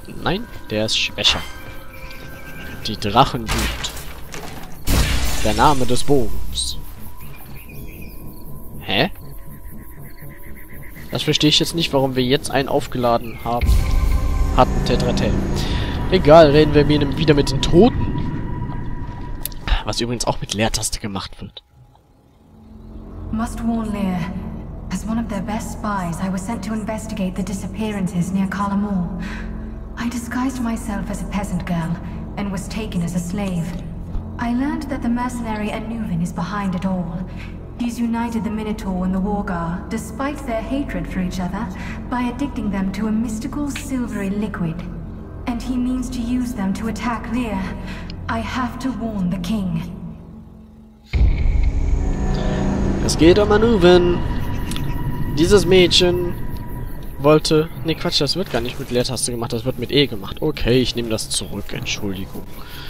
Nein, der ist schwächer. Die Drachenglut. Der Name des Bogens. Hä? Das verstehe ich jetzt nicht, warum wir jetzt einen aufgeladen haben. Hatten Tetratel. Egal, reden wir wieder mit den Toten. Was übrigens auch mit Leertaste gemacht wird. Must warn Lear. As one of their best spies, I was sent to investigate the disappearances near Kalamur. I disguised myself as a peasant girl and was taken as a slave. I learned that the mercenary Anuvin is behind it all. He's united the Minotaur and the Wargar, despite their hatred for each other, by addicting them to a mystical silvery liquid. And he means to use them to attack Lear. I have to warn the king. Es geht um Anuvin. Dieses Mädchen wollte... Ne, Quatsch, das wird gar nicht mit Leertaste gemacht, das wird mit E gemacht. Okay, ich nehme das zurück, Entschuldigung.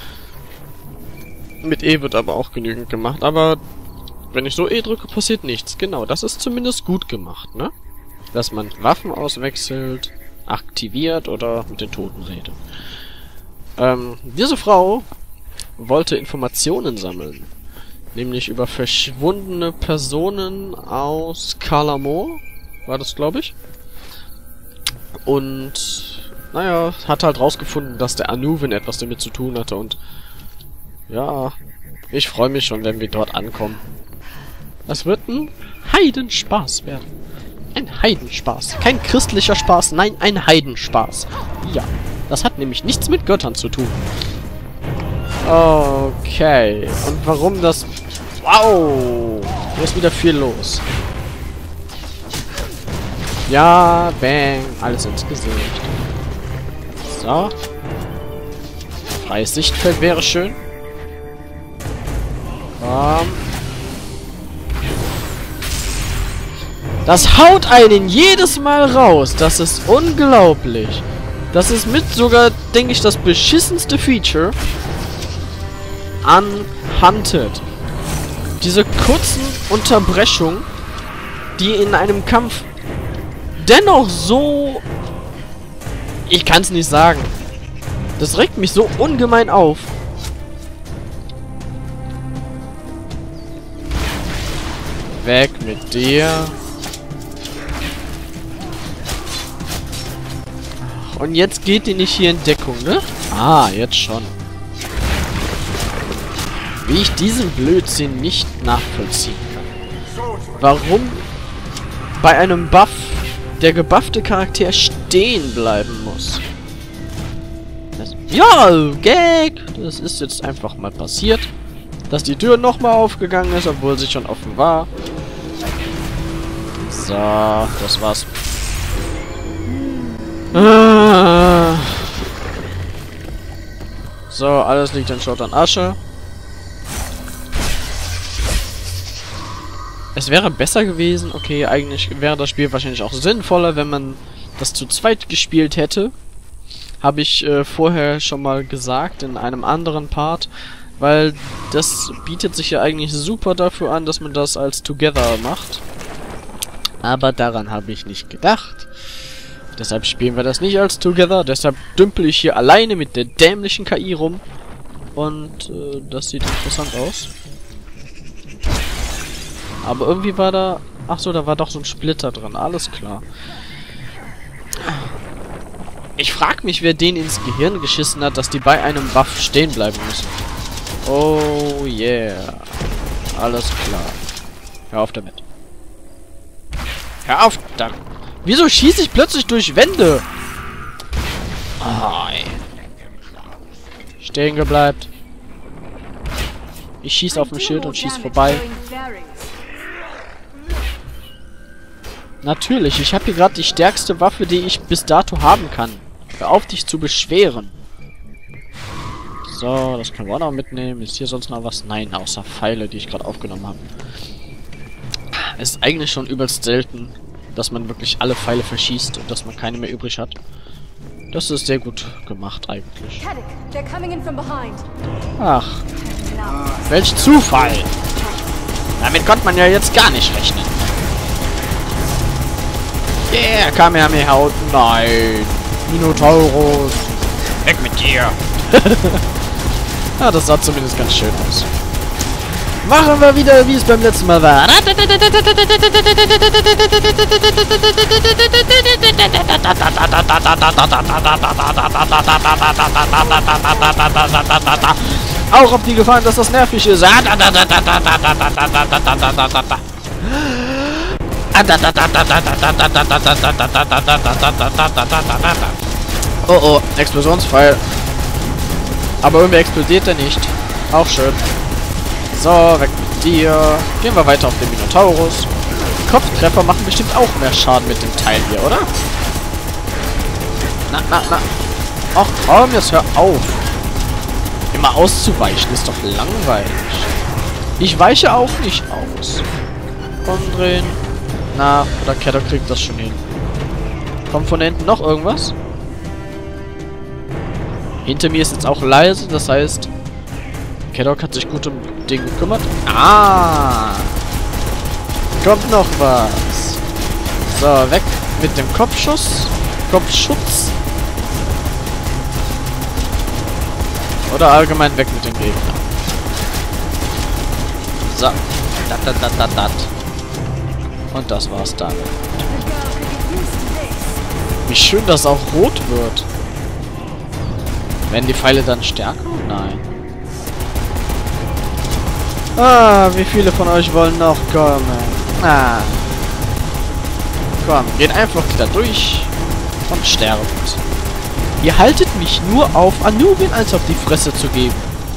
Mit E wird aber auch genügend gemacht, aber wenn ich so E drücke, passiert nichts. Genau, das ist zumindest gut gemacht, ne? Dass man Waffen auswechselt, aktiviert oder mit den Toten redet. Diese Frau wollte Informationen sammeln. Nämlich über verschwundene Personen aus Kalamur, war das, glaube ich. Und, naja, hat halt rausgefunden, dass der Anuvin etwas damit zu tun hatte. Und, ja, ich freue mich schon, wenn wir dort ankommen. Das wird ein Heidenspaß werden. Ein Heidenspaß. Kein christlicher Spaß, nein, ein Heidenspaß. Ja, das hat nämlich nichts mit Göttern zu tun. Okay. Und warum das... Wow! Hier ist wieder viel los. Ja, bang. Alles ins Gesicht. So. Freies Sichtfeld wäre schön. Das haut einen jedes Mal raus. Das ist unglaublich. Das ist mit sogar, denke ich, das beschissenste Feature an Hunted. Diese kurzen Unterbrechungen, die in einem Kampf dennoch so... Ich kann es nicht sagen. Das regt mich so ungemein auf. Weg mit dir. Und jetzt geht die nicht hier in Deckung, ne? Ah, jetzt schon. Wie ich diesen Blödsinn nicht nachvollziehen kann. Warum bei einem Buff der gebuffte Charakter stehen bleiben muss. Ja, Gag! Das ist jetzt einfach mal passiert. Dass die Tür nochmal aufgegangen ist, obwohl sie schon offen war. So, das war's. So, alles liegt in Schutt und Asche. Es wäre besser gewesen, okay, eigentlich wäre das Spiel wahrscheinlich auch sinnvoller, wenn man das zu zweit gespielt hätte. Habe ich vorher schon mal gesagt in einem anderen Part, weil das bietet sich ja eigentlich super dafür an, dass man das als Together macht. Aber daran habe ich nicht gedacht. Deshalb spielen wir das nicht als Together, deshalb dümpel ich hier alleine mit der dämlichen KI rum. Und das sieht interessant aus. Aber irgendwie war da... Achso, da war doch so ein Splitter dran. Alles klar. Ich frag mich, wer denen ins Gehirn geschissen hat, dass die bei einem Buff stehen bleiben müssen. Oh yeah. Alles klar. Hör auf damit. Hör auf damit. Wieso schieße ich plötzlich durch Wände? Oh, ey. Stehen gebleibt. Ich schieße auf dem Schild und schieße vorbei. Natürlich, ich habe hier gerade die stärkste Waffe, die ich bis dato haben kann. Hör auf, dich zu beschweren. So, das können wir auch noch mitnehmen. Ist hier sonst noch was? Nein, außer Pfeile, die ich gerade aufgenommen habe. Es ist eigentlich schon übelst selten, dass man wirklich alle Pfeile verschießt und dass man keine mehr übrig hat. Das ist sehr gut gemacht eigentlich. Ach, welch Zufall! Damit konnte man ja jetzt gar nicht rechnen. Yeah, Kamehameha haut. Nein. Minotaurus. Weg mit dir. Ja, das sah zumindest ganz schön aus. Machen wir wieder, wie es beim letzten Mal war. Auch auf die Gefahren, dass das nervig ist. Oh oh, Explosionsfall. Aber irgendwie explodiert er nicht. Auch schön. So, weg mit dir. Gehen wir weiter auf den Minotaurus. Kopftreffer machen bestimmt auch mehr Schaden mit dem Teil hier, oder? Na. Ach komm, jetzt hör auf. Immer auszuweichen ist doch langweilig. Ich weiche auch nicht aus. Umdrehen. Na, oder Keddock kriegt das schon hin. Kommt von hinten noch irgendwas? Hinter mir ist jetzt auch leise, das heißt, Keddock hat sich gut um Ding gekümmert. Ah! Kommt noch was. So, weg mit dem Kopfschuss. Kopfschutz. Oder allgemein weg mit dem Gegner. So. Dat. Und das war's dann. Wie schön, dass auch rot wird. Werden die Pfeile dann stärker? Nein. Ah, wie viele von euch wollen noch kommen? Ah. Komm, geht einfach wieder durch und sterbt. Ihr haltet mich nur auf, Anubien als auf die Fresse zu geben.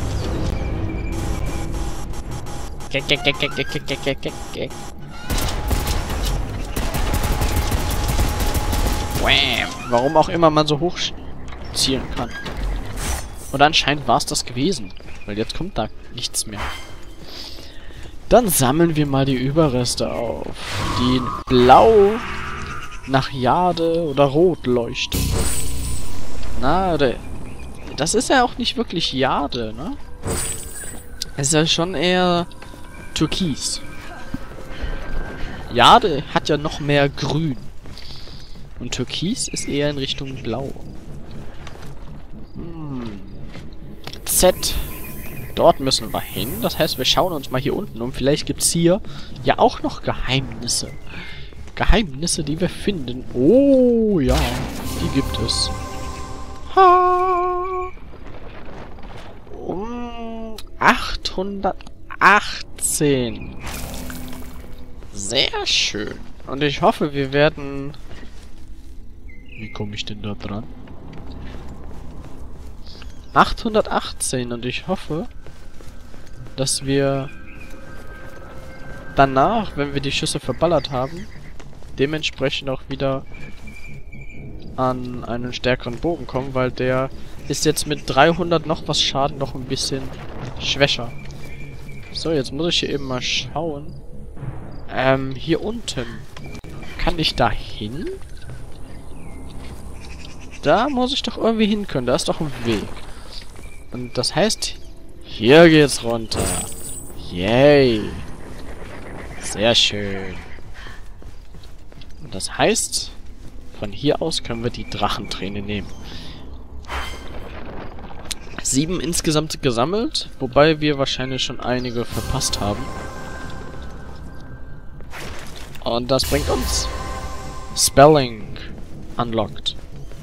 Warum auch immer man so hoch zielen kann. Und anscheinend war es das gewesen. Weil jetzt kommt da nichts mehr. Dann sammeln wir mal die Überreste auf. Die in blau nach Jade oder rot leuchten. Na, oder... Das ist ja auch nicht wirklich Jade, ne? Es ist ja schon eher Türkis. Jade hat ja noch mehr Grün. Und Türkis ist eher in Richtung Blau. Z. Dort müssen wir hin. Das heißt, wir schauen uns mal hier unten um. Vielleicht gibt es hier ja auch noch Geheimnisse. Geheimnisse, die wir finden. Oh, ja. Die gibt es. Ha. 818. Sehr schön. Und ich hoffe, wir werden... Wie komme ich denn da dran? 818 und ich hoffe, dass wir danach, wenn wir die Schüsse verballert haben, dementsprechend auch wieder an einen stärkeren Bogen kommen, weil der ist jetzt mit 300 noch was Schaden noch ein bisschen schwächer. So, jetzt muss ich hier eben mal schauen. Hier unten. Kann ich da hin? Da muss ich doch irgendwie hin können. Da ist doch ein Weg. Und das heißt, hier geht's runter. Yay. Sehr schön. Und das heißt, von hier aus können wir die Drachenträne nehmen. 7 insgesamt gesammelt, wobei wir wahrscheinlich schon einige verpasst haben. Und das bringt uns Spelling unlocked.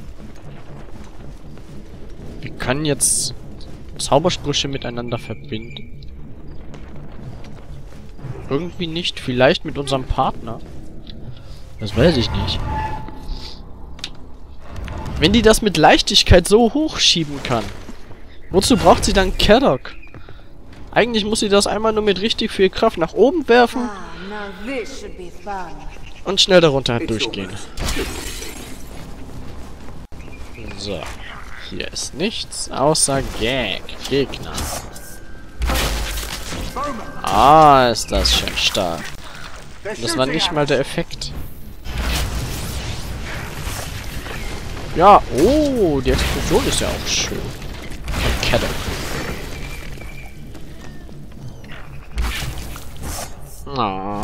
Wir können jetzt Zaubersprüche miteinander verbinden. Irgendwie nicht. Vielleicht mit unserem Partner. Das weiß ich nicht. Wenn die das mit Leichtigkeit so hochschieben kann, wozu braucht sie dann Keddock? Eigentlich muss sie das einmal nur mit richtig viel Kraft nach oben werfen und schnell darunter durchgehen. So. Hier ist nichts außer Gegner. Ah, ist das schön stark. Das war nicht mal der Effekt. Ja, oh, die Explosion ist ja auch schön. Und Keddock. Oh.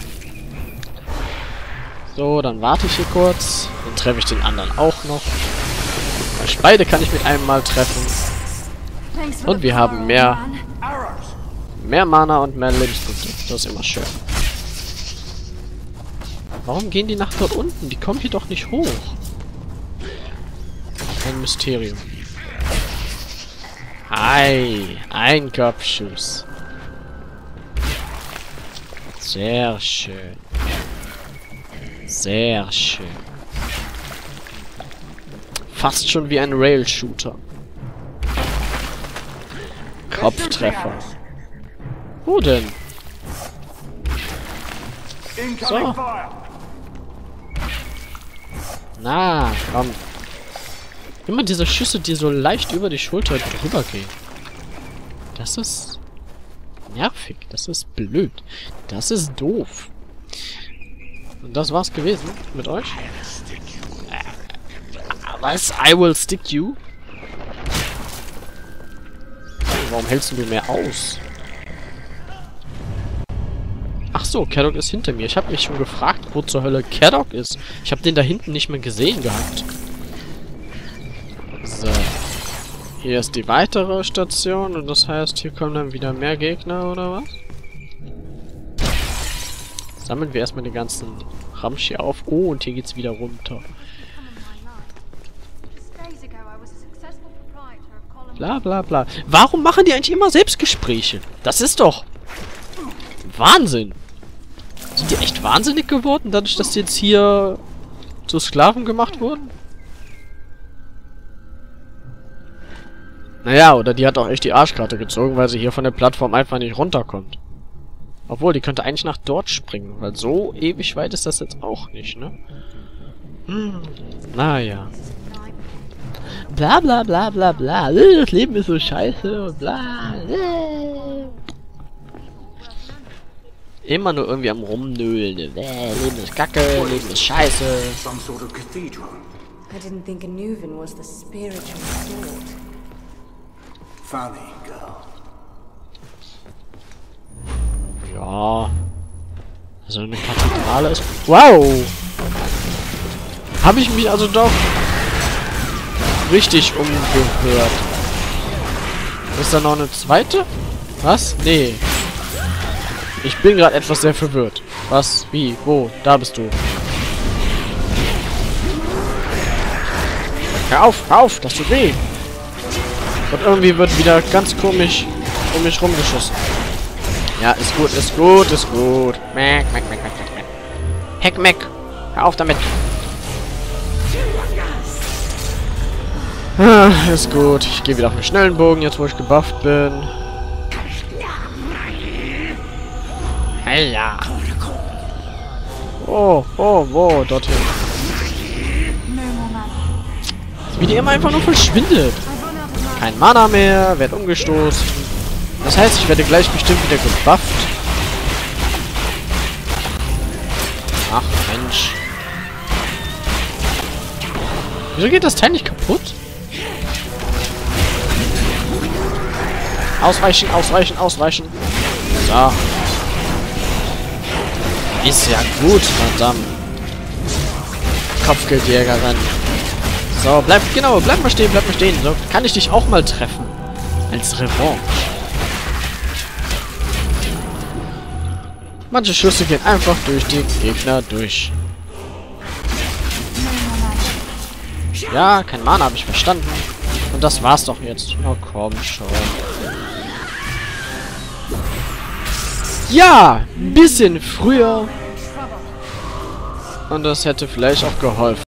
So, dann warte ich hier kurz. Dann treffe ich den anderen auch noch. praktisch. Beide kann ich mit einem Mal treffen. Und wir haben mehr Mana und mehr Lebenspunkte. Das ist immer schön. Warum gehen die nach dort unten? Die kommen hier doch nicht hoch. Ein Mysterium. Ei, ein Kopfschuss. Sehr schön. Sehr schön. Fast schon wie ein Rail-Shooter. Kopftreffer. Wo denn? So. Na, komm. Immer diese Schüsse, die so leicht über die Schulter drüber gehen. Das ist nervig. Das ist blöd. Das ist doof. Und das war's gewesen mit euch. Was? I will stick you? Warum hältst du mehr aus? Ach so, Caddock ist hinter mir. Ich habe mich schon gefragt, wo zur Hölle Caddock ist. Ich habe den da hinten nicht mehr gesehen gehabt. So. Hier ist die weitere Station und das heißt, hier kommen dann wieder mehr Gegner, oder was? Sammeln wir erstmal den ganzen Ramsch hier auf. Oh, und hier geht's wieder runter. Bla bla bla. Warum machen die eigentlich immer Selbstgespräche? Das ist doch Wahnsinn. Sind die echt wahnsinnig geworden, dadurch, dass die jetzt hier zu Sklaven gemacht wurden? Naja, oder die hat auch echt die Arschkarte gezogen, weil sie hier von der Plattform einfach nicht runterkommt. Obwohl, die könnte eigentlich nach dort springen, weil so ewig weit ist das jetzt auch nicht, ne? Naja. Bla bla bla bla bla. Das Leben ist so scheiße und bla. Immer nur irgendwie am Rumnöhlen. Leben ist kacke, Leben ist scheiße. I didn't think Anuvan was the spiritual sword. Funny girl. Ja. Also eine Kathedrale ist... Wow! Habe ich mich also doch richtig umgehört. Ist da noch eine zweite? Was? Nee. Ich bin gerade etwas sehr verwirrt. Was? Wie? Wo? Da bist du. Hör auf! Das tut weh! Und irgendwie wird wieder ganz komisch um mich rumgeschossen. Ja, ist gut, ist gut, ist gut. Mac. Heck, Mac. Hör auf damit. Ist gut. Ich gehe wieder auf den schnellen Bogen, jetzt wo ich gebufft bin. Heya. Oh, wo? Dorthin. Wie die immer einfach nur verschwindet. Kein Mana mehr, werd umgestoßen. Das heißt, ich werde gleich bestimmt wieder gebufft. Ach, Mensch. Wieso geht das Teil nicht kaputt? Ausweichen. So. Ist ja gut, verdammt. Kopfgeldjägerin. So, bleib mal stehen. So kann ich dich auch mal treffen. Als Revanche. Manche Schüsse gehen einfach durch die Gegner durch. Ja, kein Mana, habe ich verstanden. Und das war's doch jetzt. Oh, komm schon. Ja, ein bisschen früher. Und das hätte vielleicht auch geholfen.